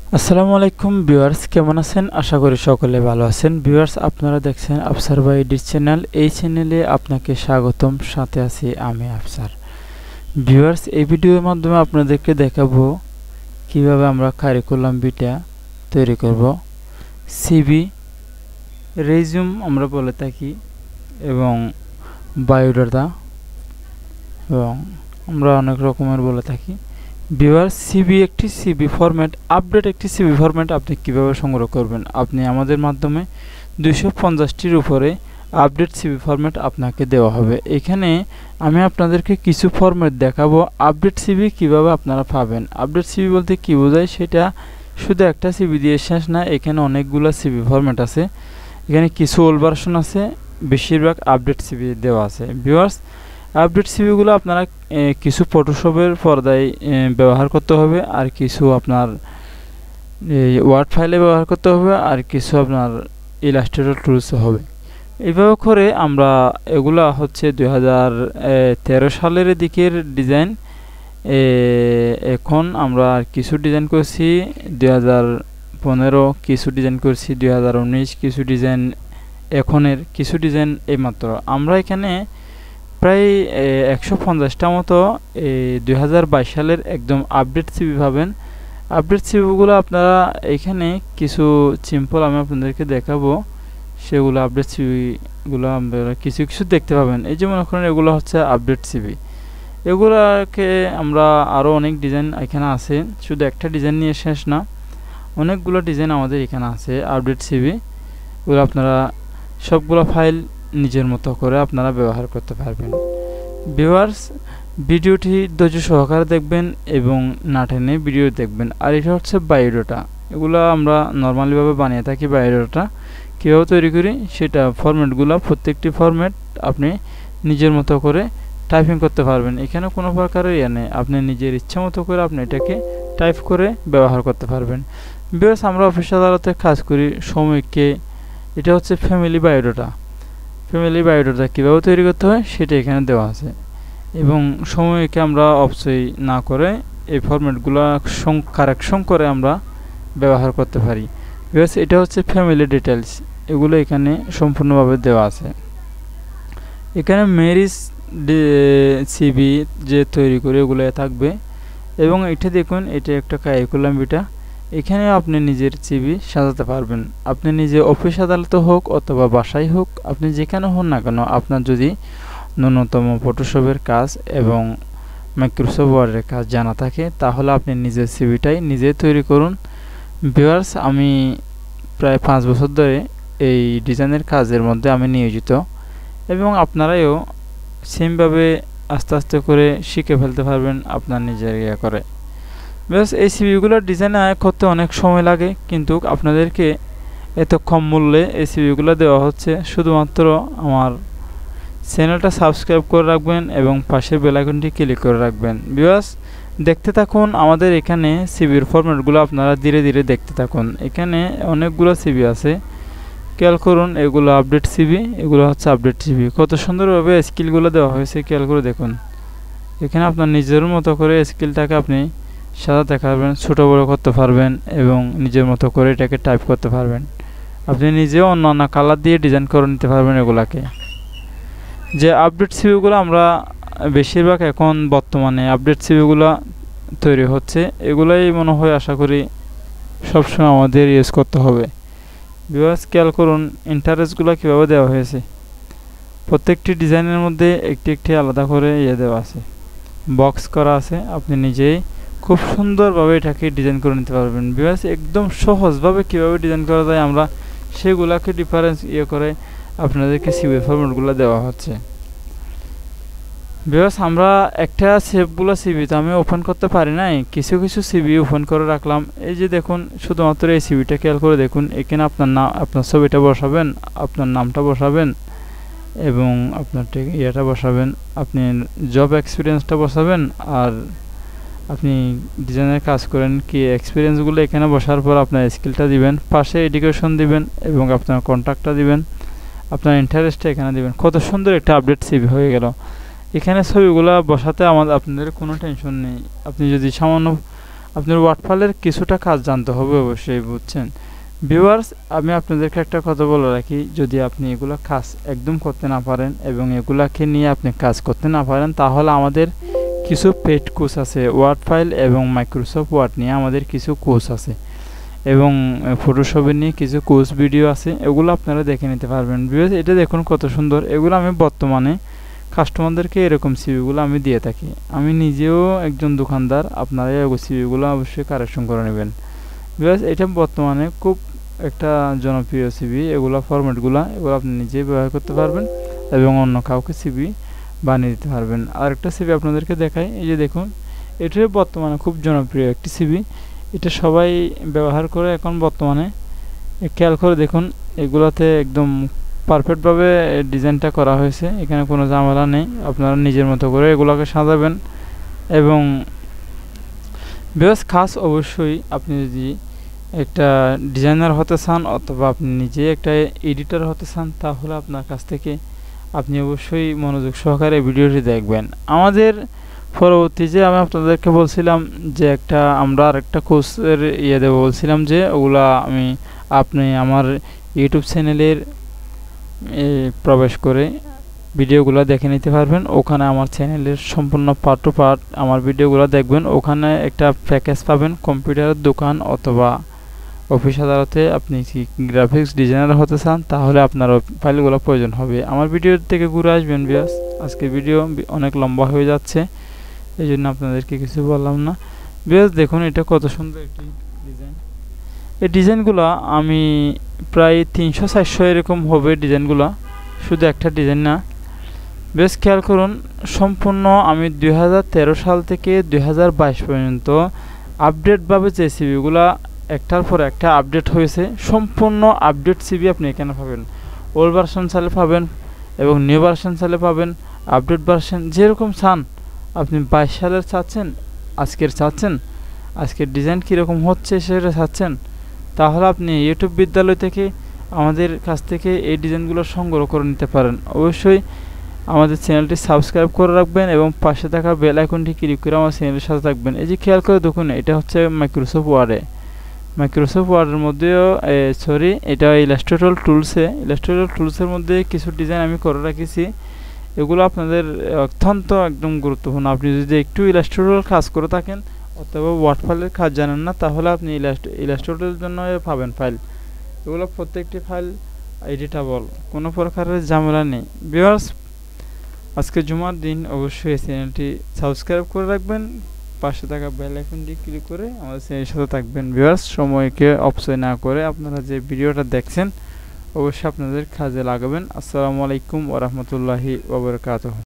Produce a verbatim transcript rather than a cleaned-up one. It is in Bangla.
আসসালামু আলাইকুম ভিউয়ার্স, কেমন আছেন? আশা করি সকলে ভালো আছেন। ভিউয়ার্স, আপনারা দেখছেন আফসার ভাই এডিট চ্যানেল। এই চ্যানেলে আপনাকে স্বাগতম, সাথে আছি আমি আফসার। ভিউয়ার্স, এই ভিডিওর মাধ্যমে আপনাদেরকে দেখাবো কিভাবে আমরা কারিকুলাম ভিটা তৈরি করব। সিভি, রেজিউম আমরা বলে থাকি, এবং বায়োডাটা, এবং আমরা অনেক রকমের বলে থাকি। ভিউয়ার্স, সিভি একটি সিভি ফরম্যাট, আপডেট একটি সিভি ফরম্যাট আপনি কিভাবে সংগ্রহ করবেন। আপনি আমাদের মাধ্যমে দুইশো পঞ্চাশটির উপরে আপডেট সিভি ফরম্যাট আপনাকে দেওয়া হবে। এখানে আমি আপনাদেরকে কিছু ফরম্যাট দেখাবো আপডেট সিভি কিভাবে আপনারা পাবেন। আপডেট সিভি বলতে কি বোঝায়, সেটা শুধু একটা সিভি দিয়ে শেষ না, এখানে অনেকগুলো সিভি ফরম্যাট আছে। এখানে কিছু ওল্ড ভার্সন আছে, বেশিরভাগ আপডেট সিভি দেওয়া আছে। ভিউয়ার্স, আপডেট সিভিগুলো আপনারা কিছু ফটোশপের পর্দায় ব্যবহার করতে হবে, আর কিছু আপনার এই ওয়ার্ড ফাইলে ব্যবহার করতে হবে, আর কিছু আপনার ইলাস্ট্রেটর টুলসে হবে। এইভাবে করে আমরা এগুলা হচ্ছে দুই হাজার তেরো সালের দিকের ডিজাইন। এখন আমরা কিছু ডিজাইন করছি দুই হাজার পনেরো, কিছু ডিজাইন করছি দুই হাজার উনিশ, কিছু ডিজাইন এখনের, কিছু ডিজাইন এইমাত্র। আমরা এখানে প্রায় একশো পঞ্চাশটা মতো দুই হাজার বাইশ সালের একদম আপডেট সিভি পাবেন। আপডেট সিভিগুলো আপনারা এখানে কিছু সিম্পল আমি আপনাদেরকে দেখাবো, সেগুলো আপডেট সিভিগুলো আপনারা কিছু কিছু দেখতে পাবেন। এই যে মনে করেন এগুলো হচ্ছে আপডেট সিভি। এগুলোকে আমরা আরও অনেক ডিজাইন এখানে আছে, শুধু একটা ডিজাইন নিয়ে শেষ না, অনেকগুলো ডিজাইন আমাদের এখানে আছে আপডেট সিভি। এগুলো আপনারা সবগুলো ফাইল নিজের মতো করে আপনারা ব্যবহার করতে পারবেন। ভিউয়ার্স, ভিডিওটি ধৈর্য সহকারে দেখবেন এবং না টেনে ভিডিও দেখবেন। আর এটা হচ্ছে বায়োডাটা। এগুলো আমরা নর্মালিভাবে বানিয়ে থাকি। বায়োডাটা কীভাবে তৈরি করি সেটা ফরম্যাটগুলো, প্রত্যেকটি ফরম্যাট আপনি নিজের মতো করে টাইপিং করতে পারবেন। এখানে কোনো প্রকারের ইয়ে নেই, আপনি নিজের ইচ্ছা মতো করে আপনি এটাকে টাইপ করে ব্যবহার করতে পারবেন। ভিউয়ার্স, আমরা অফিস আদালতে কাজ করি সময়কে। এটা হচ্ছে ফ্যামিলি বায়োডাটা। ফ্যামিলি বায়োডাটা কীভাবে তৈরি করতে হয় সেটা এখানে দেওয়া আছে, এবং সময়কে আমরা অপচয় না করে এই ফরম্যাটগুলো কারেকশন করে আমরা ব্যবহার করতে পারি। বিকজ এটা হচ্ছে ফ্যামিলি ডিটেলস, এগুলো এখানে সম্পূর্ণভাবে দেওয়া আছে। এখানে ম্যারিজ সিভি যে তৈরি করে এগুলো থাকবে, এবং এটা দেখুন, এটা একটা কারিকুলাম ভিটা। এখানে আপনি নিজের সিভি সাজাতে পারবেন। আপনি নিজে অফিস আদালতে হোক অথবা বাসায় হোক, আপনি যেখানে হন না কেন, আপনার যদি ন্যূনতম ফটোশপের কাজ এবং মাইক্রোসফট ওয়ার্ডের কাজ জানা থাকে, তাহলে আপনি নিজের সিভিটাই নিজে তৈরি করুন। ভিউয়ার্স, আমি প্রায় পাঁচ বছর ধরে এই ডিজাইনের কাজের মধ্যে আমি নিয়োজিত, এবং আপনারাও সেমভাবে আস্তে আস্তে করে শিখে ফেলতে পারবেন আপনার নিজের ইয়ে করে। বেশ, এই সিভিগুলোর ডিজাইন করতে অনেক সময় লাগে, কিন্তু আপনাদেরকে এত কম মূল্যে এই সিভিগুলো দেওয়া হচ্ছে। শুধুমাত্র আমার চ্যানেলটা সাবস্ক্রাইব করে রাখবেন এবং পাশের বেল আইকনটি ক্লিক করে রাখবেন। ভিউয়ার্স, দেখতে থাকুন আমাদের এখানে সিভির ফরম্যাটগুলো, আপনারা ধীরে ধীরে দেখতে থাকুন। এখানে অনেকগুলো সিভি আছে, খেয়াল করুন। এগুলো আপডেট সিভি, এগুলো হচ্ছে আপডেট সিভি। কত সুন্দরভাবে স্কিলগুলো দেওয়া হয়েছে, খেয়াল করে দেখুন। এখানে আপনার নিজের মতো করে স্কিলটাকে আপনি সাজাতে পারবেন, ছোটো বড়ো করতে পারবেন, এবং নিজের মতো করে এটাকে টাইপ করতে পারবেন। আপনি নিজেও অন্য অন্য কালার দিয়ে ডিজাইন করে নিতে পারবেন এগুলাকে। যে আপডেট সিভিগুলো আমরা বেশিরভাগ এখন বর্তমানে আপডেট সিভিগুলো তৈরি হচ্ছে, এগুলাই মনে হয় আশা করি সবসময় আমাদের ইউজ করতে হবে। ভিউয়ার্স, খেয়াল করুন ইন্টারেস্টগুলো কীভাবে দেওয়া হয়েছে। প্রত্যেকটি ডিজাইনের মধ্যে একটি একটি আলাদা করে ইয়ে দেওয়া আছে, বক্স করা আছে। আপনি নিজেই খুব সুন্দরভাবে এটাকে ডিজাইন করে নিতে পারবেন। ভিউয়ার্স, একদম সহজভাবে কীভাবে ডিজাইন করা যায় আমরা সেগুলাকে ডিফারেন্স ইয়ে করে আপনাদেরকে সিভি ফরম্যাটগুলো দেওয়া হচ্ছে। ভিউয়ার্স, আমরা একটা সেভগুলো সিভি তো আমি ওপেন করতে পারি নাই, কিছু কিছু সিভি ওপেন করে রাখলাম। এই যে দেখুন, শুধুমাত্র এই সিভিটা খেয়াল করে দেখুন। এখানে আপনার নাম, আপনার ছবিটা বসাবেন, আপনার নামটা বসাবেন, এবং আপনার ইয়েটা বসাবেন, আপনি জব এক্সপিরিয়েন্সটা বসাবেন, আর আপনি ডিজাইনের কাজ করেন কি এক্সপিরিয়েন্সগুলো এখানে বসার পর আপনার স্কিলটা দিবেন, পাশে এডুকেশন দিবেন, এবং আপনার কন্ট্যাক্টটা দিবেন, আপনার ইন্টারেস্টটা এখানে দিবেন। কত সুন্দর একটা আপডেট সিভি হয়ে গেল। এখানে ছবিগুলো বসাতে আমাদের আপনাদের কোনো টেনশন নেই। আপনি যদি সামান্য আপনার ওয়ার্ড ফাইলের কিছুটা কাজ জানতে হবে অবশ্যই, বুঝছেন ভিউয়ার্স। আমি আপনাদেরকে একটা কথা বলে রাখি, যদি আপনি এগুলো কাজ একদম করতে না পারেন এবং এগুলাকে নিয়ে আপনি কাজ করতে না পারেন, তাহলে আমাদের কিছু পেড কোর্স আছে ওয়ার্ড ফাইল এবং মাইক্রোসফট ওয়ার্ড নিয়ে আমাদের কিছু কোর্স আছে এবং ফটোশপের নিয়ে কিছু কোর্স ভিডিও আছে, এগুলো আপনারা দেখে নিতে পারবেন। ভিউয়ার্স এটা দেখুন কত সুন্দর, এগুলো আমি বর্তমানে কাস্টমারদেরকে এরকম সিভিগুলো আমি দিয়ে থাকি। আমি নিজেও একজন দোকানদার, আপনারা এই সিভিগুলো অবশ্যই কারেকশন করে নেবেন। ভিউয়ার্স এটা বর্তমানে খুব একটা জনপ্রিয় সিভি, এগুলো ফরম্যাটগুলো এগুলো আপনি নিজেই ব্যবহার করতে পারবেন এবং অন্য কাউকে সিভি বানিয়ে দিতে পারবেন। আর একটা সিভি আপনাদেরকে দেখাই, এই যে দেখুন এটাই বর্তমানে খুব জনপ্রিয় একটি সিভি, এটা সবাই ব্যবহার করে এখন বর্তমানে। খেয়াল করে দেখুন এগুলোতে একদম পারফেক্টভাবে ডিজাইনটা করা হয়েছে, এখানে কোনো ঝামেলা নেই। আপনারা নিজের মতো করে এগুলোকে সাজাবেন এবং বেশ খাস অবশ্যই আপনি যদি একটা ডিজাইনার হতে চান অথবা আপনি নিজে একটা এডিটর হতে চান, তাহলে আপনার কাছ থেকে আপনি অবশ্যই মনোযোগ সহকারে ভিডিওটি দেখবেন। আমাদের পরবর্তী যে আমি আপনাদেরকে বলছিলাম যে একটা আমরা আরেকটা কোর্সের ইয়ে দেবো বলছিলাম, যে ওগুলা আমি আপনি আমার ইউটিউব চ্যানেলের প্রবেশ করে ভিডিওগুলো দেখে নিতে পারবেন। ওখানে আমার চ্যানেলের সম্পূর্ণ পার্ট টু পার্ট আমার ভিডিওগুলো দেখবেন। ওখানে একটা প্যাকেজ পাবেন কম্পিউটারের দোকান অথবা অফিস আদালতে আপনি কি গ্রাফিক্স ডিজাইনার হতে চান, তাহলে আপনার ফাইলগুলো প্রয়োজন হবে। আমার ভিডিও থেকে ঘুরে আসবেন ভিউয়ার্স। আজকে ভিডিও অনেক লম্বা হয়ে যাচ্ছে, এই জন্য আপনাদেরকে কিছু বললাম না। ভিউয়ার্স দেখুন এটা কত সুন্দর একটি ডিজাইন। এই ডিজাইনগুলো আমি প্রায় তিনশো চারশো এরকম হবে ডিজাইনগুলো, শুধু একটা ডিজাইন না। বেশ খেয়াল করুন, সম্পূর্ণ আমি দুই হাজার তেরো সাল থেকে দুই হাজার বাইশ পর্যন্ত আপডেটভাবে যে সিভিগুলো একটার পর একটা আপডেট হয়েছে, সম্পূর্ণ আপডেট সিভি আপনি এখানে পাবেন। ওল্ড ভার্সন চালে পাবেন এবং নিউ ভার্সন চালে পাবেন, আপডেট ভার্সন যেরকম চান আপনি। বাইশ সালের চাচ্ছেন, আজকের চাচ্ছেন, আজকের ডিজাইন কীরকম হচ্ছে সেটা চাচ্ছেন, তাহলে আপনি ইউটিউব বিদ্যালয় থেকে আমাদের কাছ থেকে এই ডিজাইনগুলো সংগ্রহ করে নিতে পারেন। অবশ্যই আমাদের চ্যানেলটি সাবস্ক্রাইব করে রাখবেন এবং পাশে থাকা বেল আইকনটি ক্লিক করে আমার চ্যানেলের সাথে থাকবেন। এই যে খেয়াল করে দেখুন এটা হচ্ছে মাইক্রোসফট ওয়ার্ডে, মাইক্রোসফট ওয়ার্ডের মধ্যেও সরি এটা ইলাস্ট্রেটর টুলসে, ইলাস্ট্রেটর টুলসের মধ্যে কিছু ডিজাইন আমি করে রেখেছি। এগুলো আপনাদের অত্যন্ত একদম গুরুত্বপূর্ণ। আপনি যদি একটু ইলাস্ট্রেটর কাজ করে থাকেন অথবা ওয়ার্ড ফাইলের কাজ জানেন না, তাহলে আপনি ইলাস্ট্রেটরের জন্য পাবেন ফাইল। এগুলো প্রত্যেকটি ফাইল এডিটেবল, কোনো প্রকারের ঝামেলা নেই। ভিউয়ার্স আজকে জুমার দিন অবশ্যই এই চ্যানেলটি সাবস্ক্রাইব করে রাখবেন, পাশে থাকা বেল আইকনটি ক্লিক করে আমাদের চ্যানেলের সাথে থাকবেন। ভিউয়ার্স সময়কে অপচয় না করে আপনারা যে ভিডিওটা দেখছেন অবশ্যই আপনাদের কাজে লাগাবেন। আসসালামু আলাইকুম ওয়া রাহমাতুল্লাহি ওয়া বারাকাতুহু।